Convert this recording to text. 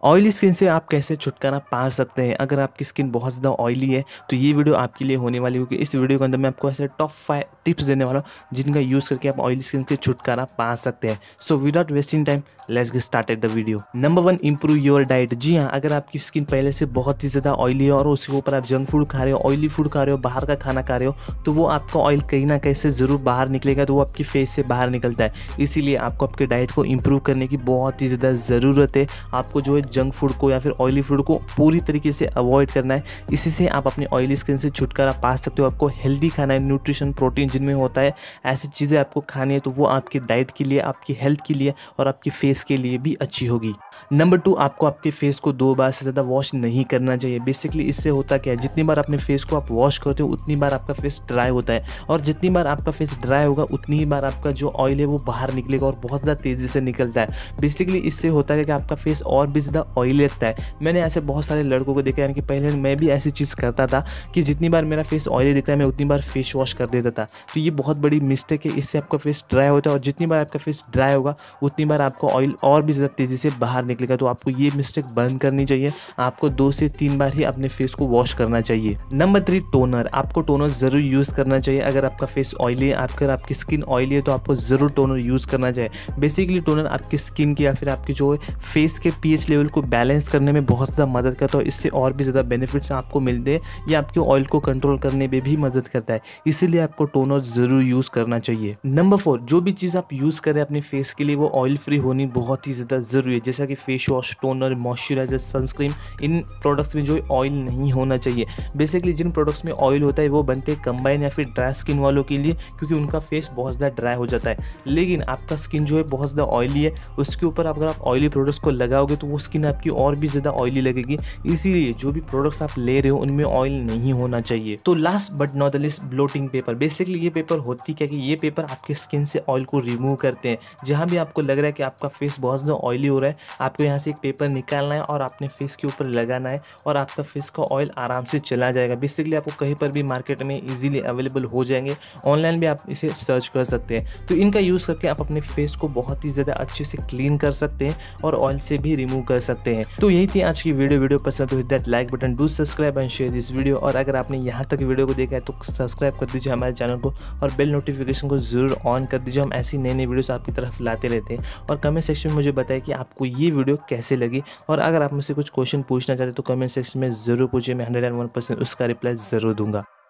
Oily skin से आप कैसे छुटकारा पा सकते हैं। अगर आपकी स्किन बहुत ज़्यादा ऑयली है तो ये वीडियो आपके लिए होने वाली होगी। इस वीडियो के अंदर मैं आपको ऐसे टॉप 5 टिप्स देने वाला हूँ जिनका यूज़ करके आप ऑयली स्किन से छुटकारा पा सकते हैं। So without wasting time let's get started the video. Number 1, improve your diet. जी हाँ, अगर आपकी स्किन पहले से बहुत ही ज़्यादा ऑयली है और उसके ऊपर आप जंक फूड खा रहे हो, ऑयली फूड खा रहे हो, बाहर का खाना खा रहे हो, तो वो आपका ऑयल कहीं ना कहीं से ज़रूर बाहर निकलेगा, तो वो आपकी फेस से बाहर निकलता है। इसीलिए आपको आपके डाइट को इंप्रूव करने की बहुत ही ज़्यादा ज़रूरत है। आपको जो है जंक फूड को या फिर ऑयली फूड को पूरी तरीके से अवॉइड करना है। इसी से आप अपनी ऑयली स्किन से छुटकारा पा सकते हो। आपको हेल्दी खाना है, न्यूट्रिशन, प्रोटीन जिनमें होता है, ऐसी चीज़ें आपको खानी है, तो वो आपकी डाइट के लिए, आपकी हेल्थ के लिए और आपकी फेस के लिए भी अच्छी होगी। नंबर 2, आपको आपके फेस को 2 बार से ज़्यादा वॉश नहीं करना चाहिए। बेसिकली इससे होता क्या है, जितनी बार अपने फेस को आप वॉश करते हो उतनी बार आपका फेस ड्राई होता है, और जितनी बार आपका फेस ड्राई होगा उतनी ही बार आपका जो ऑयल है वो बाहर निकलेगा और बहुत ज़्यादा तेज़ी से निकलता है। बेसिकली इससे होता है कि आपका फेस और भी ज़्यादा ऑयली लगता है। मैंने ऐसे बहुत सारे लड़कों को देखा, यानी कि पहले मैं भी ऐसी चीज़ करता था कि जितनी बार मेरा फेस ऑयली दिखता है मैं उतनी बार फेस वॉश कर देता था। तो ये बहुत बड़ी मिस्टेक है, इससे आपका फेस ड्राई होता है और जितनी बार आपका फेस ड्राई होगा उतनी बार आपका ऑयल और भी ज़्यादा तेज़ी से बाहर निकलेगा। तो आपको ये मिस्टेक बंद करनी चाहिए। आपको 2 से 3 बार ही अपने फेस को वॉश करना चाहिए। Number 3, toner. आपको टोनर ज़रूर यूज़ करना चाहिए। अगर आपका फेस ऑयली है, अगर आपकी स्किन ऑयली है, तो आपको ज़रूर टोनर यूज़ करना चाहिए। बेसिकली टोनर आपकी स्किन की या फिर आपकी जो फेस के पीएच लेवल को बैलेंस करने में बहुत ज़्यादा मदद करता है। इससे और भी ज़्यादा बेनिफिट्स आपको मिलते हैं। ये आपके ऑयल को कंट्रोल करने में भी मदद करता है, इसीलिए आपको टोनर ज़रूर यूज़ करना चाहिए। नंबर 4, जो भी चीज़ आप यूज़ करें अपने फेस के लिए वो ऑयल फ्री होनी बहुत ही ज़्यादा ज़रूरी है। जैसा कि face wash, toner, moisturizer, sunscreen, इन प्रोडक्ट्स में जो ऑयल नहीं होना चाहिए। बेसिकली जिन प्रोडक्ट्स में ऑयल होता है वो बनते हैं कंबाइन या फिर ड्राई स्किन वालों के लिए, क्योंकि उनका फेस बहुत ज़्यादा ड्राई हो जाता है। लेकिन आपका स्किन जो है बहुत ज़्यादा ऑयली है, उसके ऊपर अगर आप ऑयली प्रोडक्ट्स को लगाओगे तो वो स्किन आपकी और भी ज़्यादा ऑयली लगेगी। इसीलिए जो भी प्रोडक्ट्स आप ले रहे हो उनमें ऑयल नहीं होना चाहिए। तो last but not the least, blotting paper. Basically ये पेपर होती क्या कि ये पेपर आपके स्किन से ऑयल को रिमूव करते हैं। जहाँ भी आपको लग रहा है कि आपका फेस बहुत ज़्यादा ऑयली हो रहा है, आपको यहाँ से एक पेपर निकालना है और अपने फेस के ऊपर लगाना है और आपका फेस का ऑयल आराम से चला जाएगा। बेसिकली आपको कहीं पर भी मार्केट में इजीली अवेलेबल हो जाएंगे, ऑनलाइन भी आप इसे सर्च कर सकते हैं। तो इनका यूज़ करके आप अपने फेस को बहुत ही ज़्यादा अच्छे से क्लीन कर सकते हैं और ऑयल से भी रिमूव कर सकते हैं। तो यही थी आज की वीडियो पसंद तो hit that like button, do subscribe and share this video. और अगर आपने यहाँ तक वीडियो को देखा है तो सब्सक्राइब कर दीजिए हमारे चैनल को और बेल नोटिफिकेशन को जरूर ऑन कर दीजिए। हम ऐसी नई नई वीडियोस आपकी तरफ लाते रहते हैं। और कमेंट सेक्शन में मुझे बताएं कि आपको ये वीडियो कैसे लगी, और अगर आप मुझसे कुछ क्वेश्चन पूछना चाहते हैं तो कमेंट सेक्शन में ज़रूर पूछिए। मैं 101% उसका रिप्लाई ज़रूर दूंगा।